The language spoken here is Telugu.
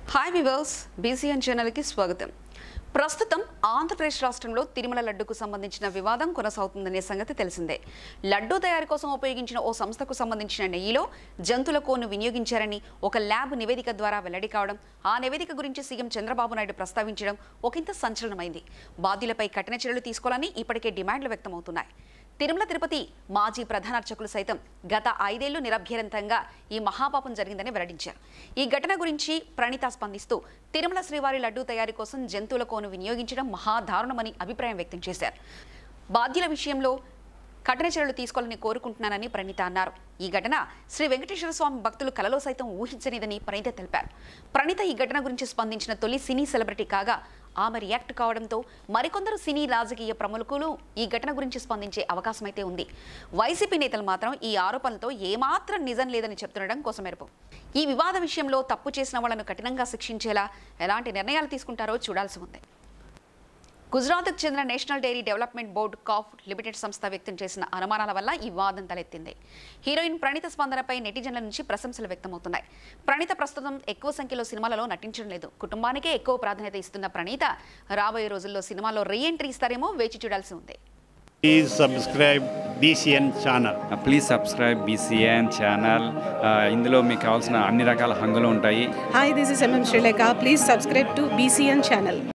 హాయ్ వివర్స్, బీసీఎన్ ఛానల్కి స్వాగతం. ప్రస్తుతం ఆంధ్రప్రదేశ్ రాష్ట్రంలో తిరుమల లడ్డుకు సంబంధించిన వివాదం కొనసాగుతుందనే సంగతి తెలిసిందే. లడ్డూ తయారీ కోసం ఉపయోగించిన ఓ సంస్థకు సంబంధించిన నెయ్యిలో జంతువుల కొవ్వును వినియోగించారని ఒక ల్యాబ్ నివేదిక ద్వారా వెల్లడి కావడం, ఆ నివేదిక గురించి సీఎం చంద్రబాబు నాయుడు ప్రస్తావించడం ఒకంత సంచలనమైంది. బాధ్యులపై కఠిన చర్యలు తీసుకోవాలని ఇప్పటికే డిమాండ్లు వ్యక్తమవుతున్నాయి. తిరుమల తిరుపతి మాజీ ప్రధాన అర్చకులు సైతం గత 5 ఏళ్లు నిరభ్యంతరంగా ఈ మహాపాపం జరిగిందని వెల్లడించారు. ఈ ఘటన గురించి ప్రణీత స్పందిస్తూ తిరుమల శ్రీవారి లడ్డూ తయారీ కోసం జంతువుల కొవ్వును వినియోగించడం మహాదారుణమని అభిప్రాయం వ్యక్తం చేశారు. బాధ్యుల విషయంలో కఠిన చర్యలు తీసుకోవాలని కోరుకుంటున్నానని ప్రణీత అన్నారు. ఈ ఘటన శ్రీ వెంకటేశ్వర స్వామి భక్తులు కలలో సైతం ఊహించనిదని ప్రణీత తెలిపారు. ప్రణీత ఈ ఘటన గురించి స్పందించిన తొలి సినీ సెలబ్రిటీ కాగా ఆమె రియాక్ట్ కావడంతో మరికొందరు సినీ రాజకీయ ప్రముఖులు ఈ ఘటన గురించి స్పందించే అవకాశం అయితే ఉంది. వైసీపీ నేతలు మాత్రం ఈ ఆరోపణలతో ఏమాత్రం నిజం లేదని చెప్తుండడం కోసమెరుపు. ఈ వివాద విషయంలో తప్పు చేసిన వాళ్లను కఠినంగా శిక్షించేలా ఎలాంటి నిర్ణయాలు తీసుకుంటారో చూడాల్సి ఉంది. గుజరాత్కు చెందిన నేషనల్ డైరీ డెవలప్మెంట్ బోర్డు కాఫ్ లిమిటెడ్ సంస్థ వ్యక్తం చేసిన అనుమానాల వల్ల ఈ వివాదం తలెత్తింది. హీరోయిన్ ప్రణీత స్పందనపై నెటిజన్ల నుంచి ప్రశంసలు వ్యక్తమవుతున్నాయి. ప్రణీత ప్రస్తుతం ఎక్కువ సంఖ్యలో సినిమాలలో నటించడం లేదు. కుటుంబానికే ఎక్కువ ప్రాధాన్యత ఇస్తున్న ప్రణీత రాబోయే రోజుల్లో సినిమాలో రీ ఎంట్రీ ఇస్తారేమో వేచి చూడాల్సి ఉంది. Please subscribe Bcn Channel. Please subscribe Bcn Channel. ఇందులో మీకు కావాల్సిన అన్ని రకాల హంగులు ఉంటాయి. Hi, this is MM Sri Lanka. Please subscribe to BCN Channel.